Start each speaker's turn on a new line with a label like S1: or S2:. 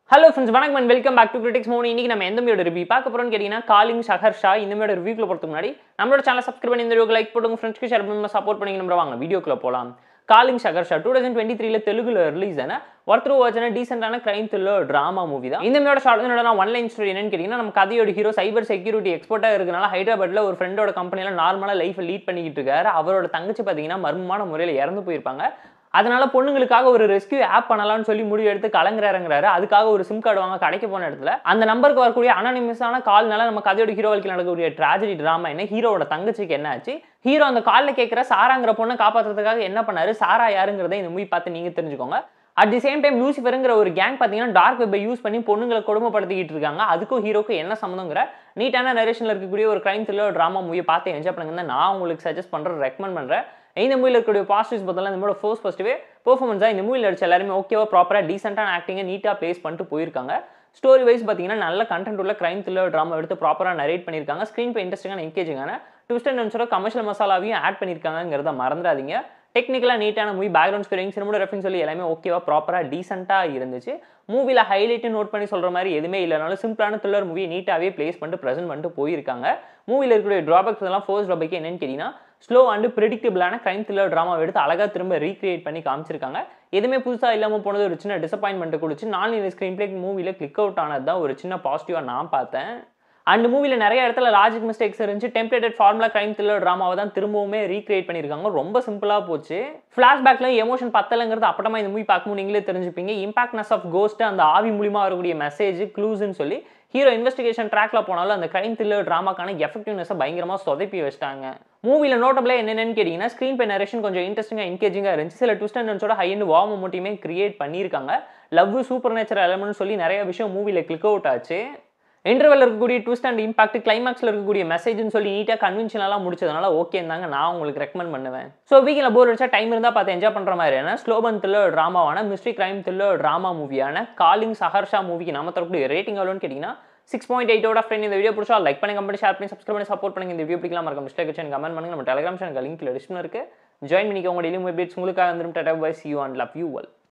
S1: Hello friends, வணக்கம் and welcome back to CriticsMohan. இன்னைக்கு நம்ம எந்த மூவியோட ரிவ்யூ பார்க்க போறோம்னு கேட்டிங்கன்னா காலிங் சஹர்ஷா இந்த மூவியோட ரிவ்யூக்குள்ள போறதுக்கு முன்னாடி நம்மளோட சேனலை சப்ஸ்கிரைப் பண்ணி இந்த வீடியோக்கு லைக் போடுங்க, ஃப்ரெண்ட்ஸ்க்கு ஷேர் பண்ணி சப்போர்ட் பண்ணி நம்ம வாங்க வீடியோக்குள்ள போலாம். காலிங் சஹர்ஷா 2023ல தெலுங்குல ரிலீஸ் ஆன ஒருத்தர் வாட்சான டீசென்ட்டான கிரைம் த்ரில்லர் டிராமா மூவி தான். இந்த மூவியோட ஷார்ட் என்னோட ஒன் லைன் ஸ்டோரி என்னன்னு கேட்டிங்கன்னா நம்ம கதையோட ஹீரோ சைபர் செக்யூரிட்டி எக்ஸ்பர்ட்டா இருக்கனால ஹைதராபாத்ல ஒரு ஃப்ரெண்டோட கம்பெனில நார்மலா லைஃப் லீட் பண்ணிக்கிட்டு இருக்காரு. அவரோட தங்கச்சி பாத்தீங்கன்னா மர்மமான முறையில் இறந்து போயிருப்பாங்க. அதனால பொண்ணுங்களுக்காக ஒரு ரெஸ்கியூ ஆப் பண்ணலாம்னு சொல்லி முடிவு எடுத்து கலங்குறாரு. அதுக்காக ஒரு சிம் கார்டு வாங்க கடைக்கு போன இடத்துல அந்த நம்பருக்கு வரக்கூடிய அனானிமஸான கால்னால நம்ம கதையோட ஹீரோ வாழ்க்கையில் நடக்கக்கூடிய ட்ராஜடி டிராமா என்ன, ஹீரோட தங்கச்சிக்கு என்ன ஆச்சு, ஹீரோ அந்த கால்ல கேட்கிற சாராங்கிற பொண்ணை காப்பாற்றுறதுக்காக என்ன பண்ணாரு, சாரா யாருங்கிறத இந்த மூவி பார்த்து நீங்க தெரிஞ்சுக்கோங்க. அட் தி சேம் டைம் லூசிஃபருங்கிற ஒரு கேங் பார்த்தீங்கன்னா டார்க் வெப்பை யூஸ் பண்ணி பொண்ணுங்களை கொடுமைப்படுத்திக்கிட்டு இருக்காங்க. அதுக்கும் ஹீரோக்கும் என்ன சம்மந்தங்கிற நீட்டான நரேஷனில் இருக்கக்கூடிய ஒரு கிரைம் த்ரில்லர் டிராமா மூவியை பார்த்து என்ஜாய் பண்ணுங்க. நான் உங்களுக்கு சஜஸ்ட் பண்ணுறேன், ரெக்கமெண்ட் பண்ணுறேன். இந்த மூவியில் இருக்கக்கூடிய பாசிட்டிவ்ஸ் பார்த்தலாம் இந்த மூவியோட ஃபர்ஸ்ட் ஃபர்ஸ்ட்வே பெர்ஃபார்மன்ஸாக இந்த மூவியில் அடிச்ச எல்லாருமே ஓகேவா ப்ராப்பராக டீசென்ட்டான ஆக்டிங்கை நீட்டாக ப்ளேஸ் பண்ணிட்டு போயிருக்காங்க. ஸ்டோரி வைஸ் பார்த்தீங்கன்னா நல்ல கண்டென்ட் உள்ள கிரைம் த்ரில்லர் ட்ராமா எடுத்து ப்ராப்பராக நரேட் பண்ணியிருக்காங்க. ஸ்க்ரீன் பே இன்ட்ரெஸ்டிங்கான என்கேஜிங்கான ட்விஸ்ட் அண்ட் டர்ன்ஸோட கமர்ஷியல் மசாலாவையும் ஆட் பண்ணியிருக்காங்கிறத மறந்துடாதீங்க. டெக்னிக்கலாக நீட்டான மூவி, பேக்ரவுண்ட் ஸ்கோரிங், சினிமோட ரெஃபரன்ஸ் சொல்லி எல்லாமே ஓகேவா ப்ராப்பராக டீசென்ட்டாக இருந்துச்சு. மூவியில் ஹைலைட்டு நோட் பண்ணி சொல்கிற மாதிரி எதுவுமே இல்லைனாலும் சிம்பிளான த்ரில்லர் மூவி நீட்டாகவே ப்ளேஸ் பண்ணிட்டு ப்ரெசென்ட் பண்ணிட்டு போயிருக்காங்க. மூவியில் இருக்கக்கூடிய ட்ராபேக்ஸ் எல்லாம் ஃபர்ஸ்ட் ட்ராபேக் என்னன்னு கேட்டிங்கன்னா ஸ்லோ அண்ட் ப்ரெடிக்டபிளான கிரைம் த்ரில்லர் ட்ராமாவை எடுத்து அழகாக திரும்ப ரீக்ரியேட் பண்ணி காமிச்சிருக்காங்க. எதுவுமே புதுசாக இல்லாமல் போனது ஒரு சின்ன டிசப்பாயின்மெண்ட் கொடுத்து நான் இந்த ஸ்க்ரீன் பிளே மூவியில் கிளிக் அவுட் ஆனது தான் ஒரு சின்ன பாசிட்டிவாக நான் பார்த்தேன். அண்ட் மூவியில் நிறைய இடத்துல லாஜிக் மிஸ்டேக்ஸ் இருந்துச்சு. டெம்ப்ளேட்டட் ஃபார்முலா கிரைம் த்ரில்லர் ட்ராமாவை தான் திரும்பவுமே ரீக்ரியேட் பண்ணியிருக்காங்க. ரொம்ப சிம்பிளாக போச்சு. ஃப்ளாஷ்பேக்கில் எமோஷன் பத்தலைங்கிறது அப்புறமா இந்த மூவி பார்க்கும்போது நீங்களே தெரிஞ்சுப்பீங்க. இம்பாக்ட்னஸ் ஆஃப் கோஸ்ட், அந்த ஆவி மூலியமாக வரக்கூடிய மெசேஜ் க்ளூஸ்ன்னு சொல்லி ஹீரோ இன்வெஸ்டிகேஷன் ட்ராக்ல போனாலும் அந்த கிரைம் த்ரில்லர் ட்ராமாக்கான எஃபெக்டிவ்னஸை பயங்கரமாக சொதப்பி வச்சிட்டாங்க. மூவியில் நோட்டபிளாக என்னென்னு கேட்டிங்கன்னா ஸ்க்ரீன் பே நரேஷன் கொஞ்சம் இன்ட்ரெஸ்டிங்காக என்கேஜிங்காக இருந்துச்சு. சில ட்விஸ்ட் அண்ட் டர்ன்ஸோட ஹை அண்ட் வார்ம் மோட்டியுமே கிரியேட் பண்ணியிருக்காங்க. லவ், சூப்பர் நேச்சுரல் எலமெண்ட்னு சொல்லி நிறைய விஷயம் மூவியில் கிளிக் அவுட் ஆச்சு. இன்டர்வெல் இருக்கக்கூடிய ட்விஸ்ட் அண்ட் இம்பாக்ட், கிளைமாக்ஸில் இருக்கக்கூடிய மெசேஜ்னு சொல்லி நீட்டாக கன்வென்ஷனலாக முடிச்சதுனால ஓகே தாங்க நான் உங்களுக்கு ரெக்கமெண்ட் பண்ணுவேன். ஸோ வீக்கில் போர் அடிச்சா டைம் இருந்தால் பார்த்து என்ஜாய் பண்ணுற மாதிரியான ஸ்லோபன் த்ரில்லர் ட்ராமாவான மிஸ்ட்ரி கிரைம் த்ரில்லர் ட்ராமா மூவியான காலிங் சஹர்ஷா மூவிக்கு நம்ம தரக்கூடிய ரேட்டிங் எவ்வளோன்னு கேட்டிங்கன்னா 6.8 அவுட் ஆஃப் 10. இந்த வீடியோ பிடிச்சா லைக் பண்ணி, கமெண்ட், ஷேர் பண்ணி, சப்ஸ்கிரைப் பண்ணி சப்போர்ட் பண்ணுங்க. இந்த வீடியோ பிடிக்கலாம் மறக்காம டிஸ்லைக் கமெண்ட் பண்ணுங்க. நம்ம டெலிகிராம் சேனல் லிங்க் டிஸ்கிரிப்ஷனில் இருக்கு, ஜாயின் பண்ணிக்கோங்க. டெய்லி அப்டேட்ஸ் உங்களுக்காக வந்துடும். Tata bye, see you and love you all.